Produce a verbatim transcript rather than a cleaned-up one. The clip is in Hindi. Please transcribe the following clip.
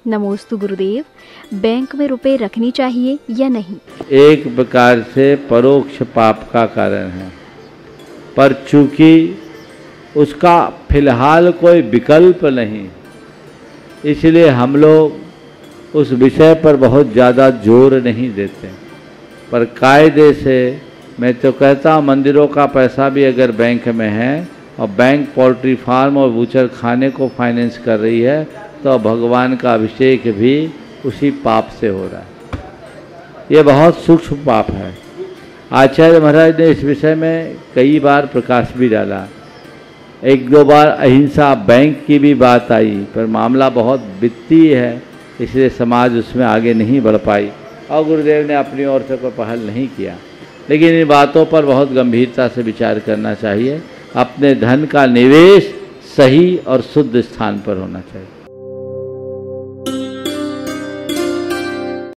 नमोस्तु गुरुदेव, बैंक में रुपए रखनी चाहिए या नहीं? एक प्रकार से परोक्ष पाप का कारण है, पर चूंकि उसका फिलहाल कोई विकल्प नहीं, इसलिए हम लोग उस विषय पर बहुत ज़्यादा जोर नहीं देते। पर कायदे से मैं तो कहता हूँ, मंदिरों का पैसा भी अगर बैंक में है और बैंक पोल्ट्री फार्म और बूचर खाने को फाइनेंस कर रही है, तो भगवान का अभिषेक भी उसी पाप से हो रहा है। ये बहुत सूक्ष्म पाप है। आचार्य महाराज ने इस विषय में कई बार प्रकाश भी डाला। एक दो बार अहिंसा बैंक की भी बात आई, पर मामला बहुत वित्तीय है, इसलिए समाज उसमें आगे नहीं बढ़ पाई और गुरुदेव ने अपनी ओर से कोई पहल नहीं किया। लेकिन इन बातों पर बहुत गंभीरता से विचार करना चाहिए। अपने धन का निवेश सही और शुद्ध स्थान पर होना चाहिए।